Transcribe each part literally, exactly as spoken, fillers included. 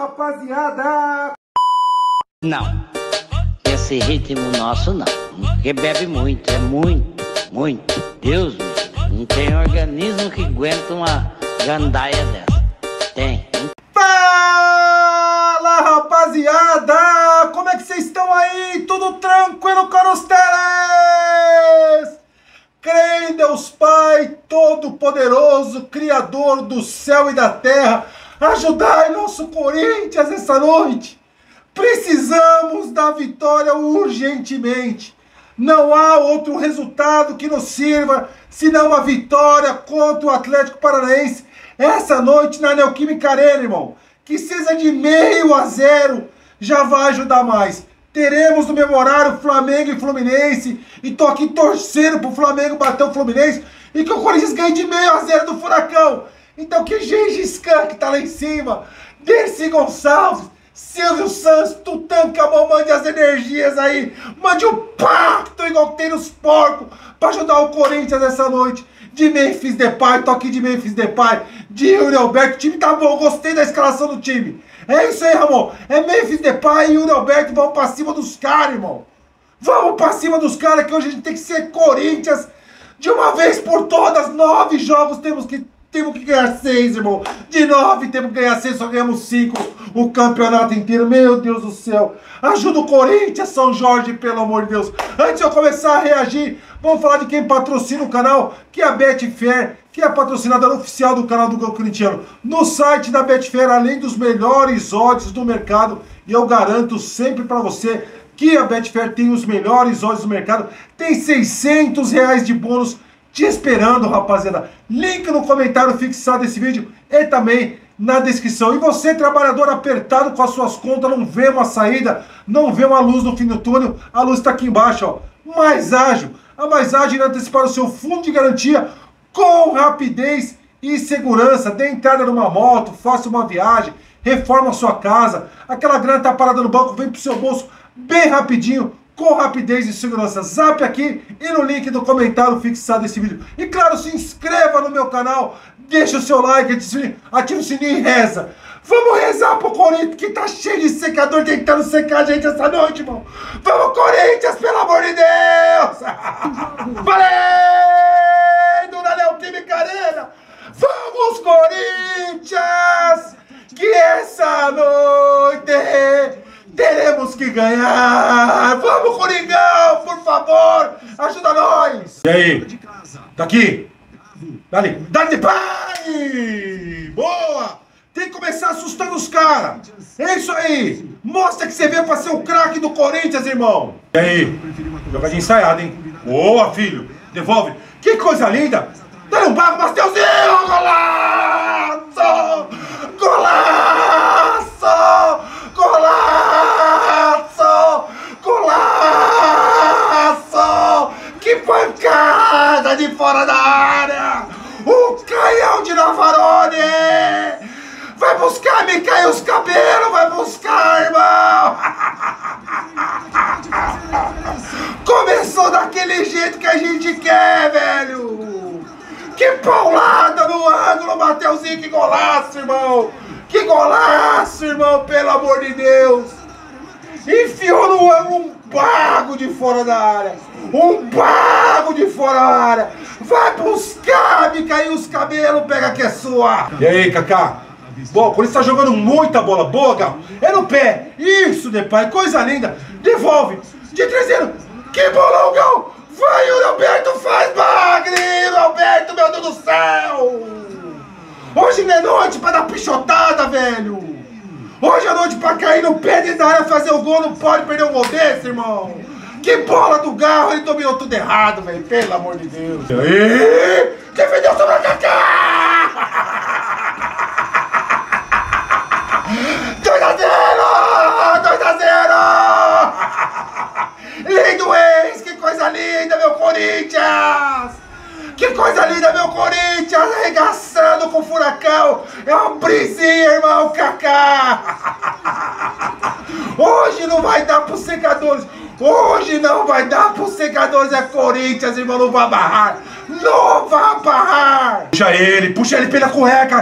rapaziada! Não, esse ritmo nosso não, porque bebe muito, é muito, muito. Deus, não tem organismo que aguenta uma gandaia dessa. Tem. Fala, rapaziada! Como é que vocês estão aí? Tudo tranquilo com os teles? Creio em Deus Pai, Todo-Poderoso, Criador do céu e da terra, ajudai nosso Corinthians essa noite. Precisamos da vitória urgentemente. Não há outro resultado que nos sirva senão uma vitória contra o Atlético Paranaense essa noite na Neoquímica Arena, irmão. Que seja de meio a zero, já vai ajudar mais. Teremos no mesmo horário Flamengo e Fluminense. E tô aqui torcendo pro Flamengo bater o Fluminense. E que o Corinthians ganhe de meio a zero do Furacão. Então que Gengis Khan que tá lá em cima, Dercy Gonçalves, Silvio Santos, Tutankhamon, mande as energias aí. Mande o pacto igual que tem nos porcos pra ajudar o Corinthians essa noite. De Memphis Depay, tô aqui de Memphis Depay, de Yuri Alberto. O time tá bom, gostei da escalação do time. É isso aí, Ramon. É Memphis Depay e Yuri Alberto, vamos pra cima dos caras, irmão. Vamos pra cima dos caras, que hoje a gente tem que ser Corinthians de uma vez por todas. Nove jogos temos que, temos que ganhar seis, irmão. De nove temos que ganhar seis, só ganhamos cinco o campeonato inteiro. Meu Deus do céu. Ajuda o Corinthians, São Jorge, pelo amor de Deus. Antes de eu começar a reagir, vamos falar de quem patrocina o canal, que é a Betfair, que é a patrocinadora oficial do canal do Gol Corintiano. No site da Betfair, além dos melhores odds do mercado, e eu garanto sempre pra você que a Betfair tem os melhores odds do mercado, tem seiscentos reais de bônus te esperando, rapaziada. Link no comentário fixado desse vídeo e também na descrição. E você, trabalhador apertado com as suas contas, não vê uma saída, não vê uma luz no fim do túnel, a luz está aqui embaixo, ó. Mais ágil. A Mais Ágil irá antecipar o seu fundo de garantia com rapidez e segurança. Dê entrada numa moto, faça uma viagem, reforma a sua casa. Aquela grana está parada no banco, vem pro seu bolso bem rapidinho, com rapidez e segurança. Zap aqui e no link do comentário fixado desse vídeo. E claro, se inscreva no meu canal, deixa o seu like, ativa o sininho e reza. Vamos rezar pro Corinthians, que tá cheio de secador tentando secar a gente essa noite, irmão. Vamos, Corinthians, pelo amor de Deus! Valendo na Neoquímica Arena! Vamos, Corinthians! Que essa noite teremos que ganhar! Vamos, Coringão, por favor! Ajuda nós! E aí? Daqui! Dali! Dali, pai! Boa! Tem que começar assustando os caras! É isso aí! Mostra que você veio pra ser o craque do Corinthians, irmão! E aí? Jogadinha ensaiada, hein? Boa, filho! Devolve! Que coisa linda! Dá um barco, Mateuzinho! Golaço! Golaço! Golaço! Golaço! Que pancada de fora da área! O canhão de Navarone! Vai buscar, me caiu os cabelos! Vai buscar, irmão! Começou daquele jeito que a gente quer, velho! Que paulada no ângulo, Mateuzinho! Que golaço, irmão! Que golaço, irmão! Pelo amor de Deus! Enfiou no ângulo um bago de fora da área! Um bago de fora da área! Vai buscar, me caiu os cabelos! Pega que é sua! E aí, Kaká? Bom, o Corinthians tá jogando muita bola. Boa, Gal. É no pé. Isso, Depay. Coisa linda. Devolve. De trezeiro. Que bolão, Gal. Vai, o Alberto. Faz bagre. Alberto, meu Deus do céu. Hoje não é noite pra dar pichotada, velho. Hoje é noite pra cair no pé dentro da área, fazer o gol. Não pode perder um gol desse, irmão. Que bola do Garro. Ele dominou tudo errado, velho. Pelo amor de Deus. E aí? Defendeu sobre a Kaká. dois a zero! dois a zero! Lindo ex! Que coisa linda, meu Corinthians! Que coisa linda, meu Corinthians! Arregaçando com o Furacão! É uma brisinha, irmão, Kaká! Hoje não vai dar pros secadores! Hoje não vai dar pros secadores! É Corinthians, irmão! Não vai barrar! Não vai barrar! Puxa ele! Puxa ele pela cueca!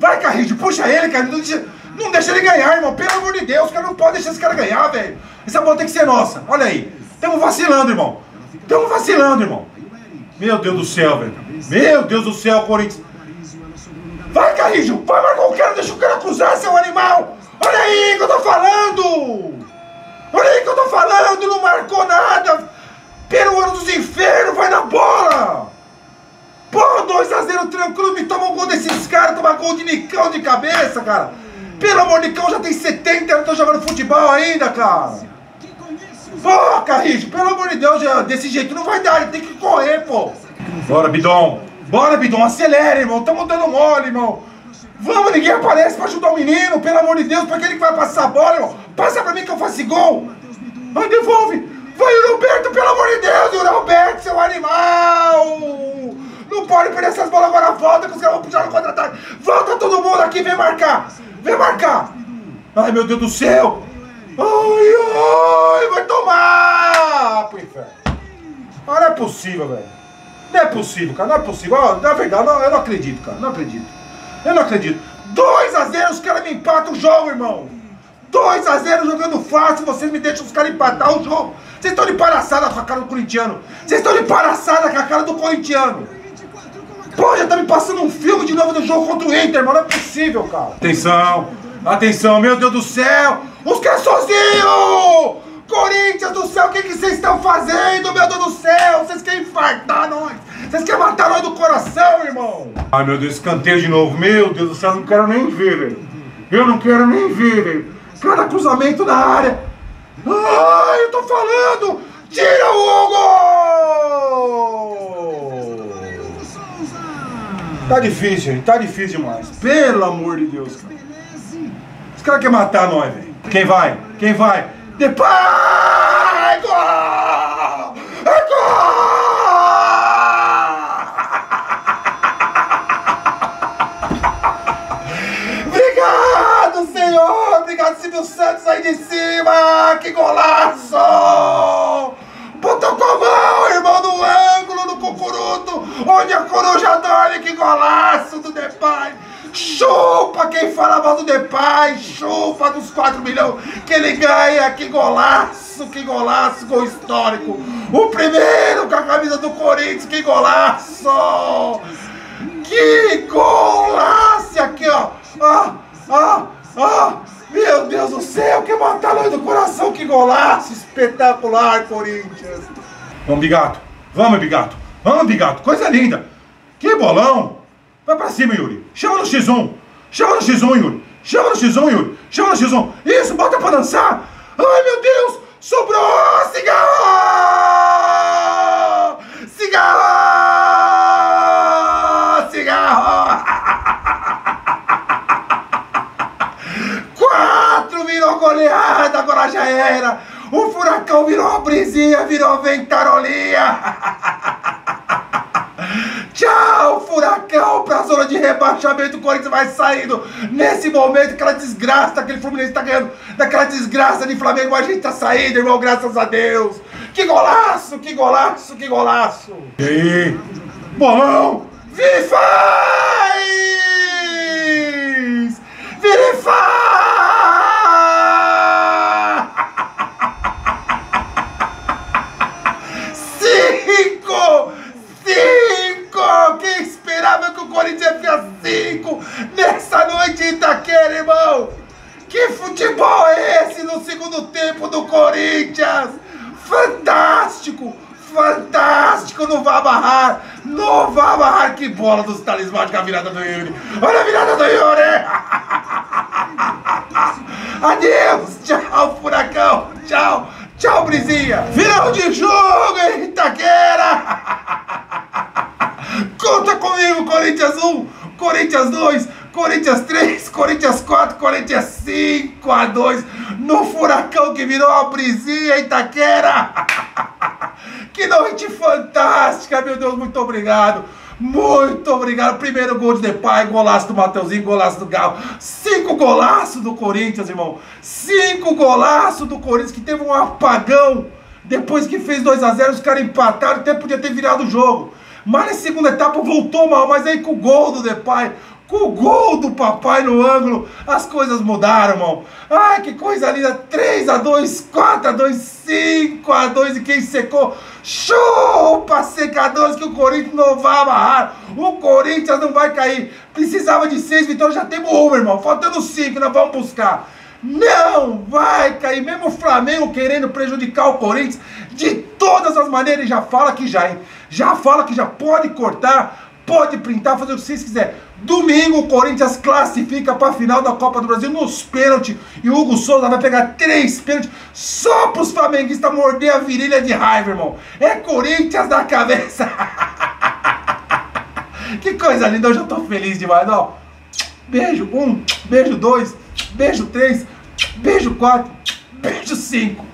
Vai, Carrillo, puxa ele, cara. Não deixa, não deixa ele ganhar, irmão. Pelo amor de Deus, cara, não pode deixar esse cara ganhar, velho. Essa bola tem que ser nossa. Olha aí. Estamos vacilando, irmão. Estamos vacilando, irmão. Meu Deus do céu, velho. Meu Deus do céu, Corinthians. Vai, Carrillo. Vai marcar o cara. Deixa o cara cruzar, seu animal. Olha aí que eu tô falando. Olha aí que eu tô falando. Não marcou nada. Pelo ano dos infernos, vai na bola. Pô, dois a zero tranquilo. Me toma um gol desses caras. Toma gol de Nicão de cabeça, cara. Pelo amor de Nicão, já tem setenta. Eu não tô jogando futebol ainda, cara. Pô, Carrillo, pelo amor de Deus, já, desse jeito não vai dar. Ele tem que correr, pô. Bora, Bidon. Bora, Bidon. Acelera, irmão. Tamo dando mole, irmão. Vamos, ninguém aparece pra ajudar o menino. Pelo amor de Deus, pra aquele que vai passar a bola, irmão. Passa pra mim que eu faço gol. Vai, devolve. Vai, Yuri Alberto, pelo amor de Deus, Yuri Alberto, seu animal! Não pode perder essas bolas agora, volta que os caras vão puxar no contra-ataque. Volta todo mundo aqui, vem marcar, vem marcar. Ai, meu Deus do céu. Ai, ai, vai tomar pro inferno. Ah, não é possível, velho. Não é possível, cara, não é possível. Ah, na verdade, não, eu não acredito, cara, não acredito. Eu não acredito. dois a zero, os caras me empatam o jogo, irmão. dois a zero jogando fácil, vocês me deixam os caras empatar o jogo. Vocês estão de palhaçada com a cara do corintiano. Vocês estão de palhaçada com a cara do corintiano. Pô, já tá me passando um filme de novo do jogo contra o Inter, mano. Não é possível, cara. Atenção, atenção, meu Deus do céu. Os caras sozinhos! Corinthians do céu, o que que vocês estão fazendo, meu Deus do céu? Vocês querem infartar nós? Vocês querem matar nós do coração, irmão? Ai, meu Deus, escanteio de novo. Meu Deus do céu, não quero nem ver, velho. Eu não quero nem ver, velho. Cada cruzamento na área. Ai, eu tô falando! Tira o Hugo! Tá difícil, hein? Tá difícil demais. Pelo amor de Deus, cara. Os caras querem matar nós, velho. Quem vai? Quem vai? Depay! Gol! É gol! Obrigado, Senhor! Obrigado, Silvio Santos aí de cima! Que golaço! Botou com a mão, irmão, no ângulo, no cucuruto, onde a coruja dorme, que golaço do Depay! Chupa quem fala mal do Depay, chupa dos quatro milhões que ele ganha, que golaço, que golaço, gol histórico! O primeiro com a camisa do Corinthians, que golaço! Que golaço! Aqui, ó! Ah, ah, ah! Meu Deus do céu, que matar nós do coração, que golaço espetacular, Corinthians! Vamos, Bigato, vamos, Bigato, vamos, Bigato, coisa linda! Que bolão! Vai pra cima, Yuri, chama no xis um, chama no xis um, Yuri, chama no xis um, Yuri, chama no xis um, isso, bota pra dançar! Ai, meu Deus, sobrou cigarro! Cigarro! Cigarro! Virou goleada, agora já era. O Furacão virou uma brisinha, virou ventarolinha. Tchau, Furacão, pra zona de rebaixamento. O Corinthians vai saindo nesse momento. Aquela desgraça, aquele Fluminense tá ganhando daquela desgraça de Flamengo. A gente tá saindo, irmão, graças a Deus. Que golaço, que golaço, que golaço. E aí, bolão, vira e faz! Vira e faz! Quem esperava que o Corinthians ia ficar cinco nessa noite em Itaquera, irmão? Que futebol é esse no segundo tempo do Corinthians? Fantástico! Fantástico! Não vai abarrar! Não vai abarrar! Que bola dos talismãs com a virada do Yuri! Olha a virada do Yuri! Adeus! Tchau, Furacão! Tchau! Tchau, Brisinha! Final de jogo em Itaquera! Conta comigo, Corinthians um, Corinthians dois, Corinthians três, Corinthians quatro, Corinthians cinco a dois no Furacão que virou uma brisinha em Itaquera. Que noite fantástica, meu Deus, muito obrigado. Muito obrigado. Primeiro gol de Depay, golaço do Mateuzinho, golaço do Galo. Cinco golaços do Corinthians, irmão. Cinco golaços do Corinthians que teve um apagão. Depois que fez dois a zero, os caras empataram, até podia ter virado o jogo. Mas na segunda etapa voltou mal, mas aí com o gol do Depay, Com o gol do papai no ângulo, as coisas mudaram, irmão. Ai, que coisa linda. três a dois, quatro a dois, cinco a dois. E quem secou? Chupa, secadores, que o Corinthians não vai amarrar. O Corinthians não vai cair. Precisava de seis vitórias, já temos uma, irmão. Faltando cinco, nós vamos buscar. Não vai cair. Mesmo o Flamengo querendo prejudicar o Corinthians de todas as maneiras. Já fala que já, hein? Já fala que já pode cortar, pode printar, fazer o que vocês quiserem. Domingo o Corinthians classifica para a final da Copa do Brasil nos pênaltis. E o Hugo Souza vai pegar três pênaltis só para os flamenguistas morder a virilha de raiva, irmão. É Corinthians na cabeça. Que coisa linda, eu já tô feliz demais, ó. Beijo um, beijo dois, beijo três, beijo quatro, beijo cinco.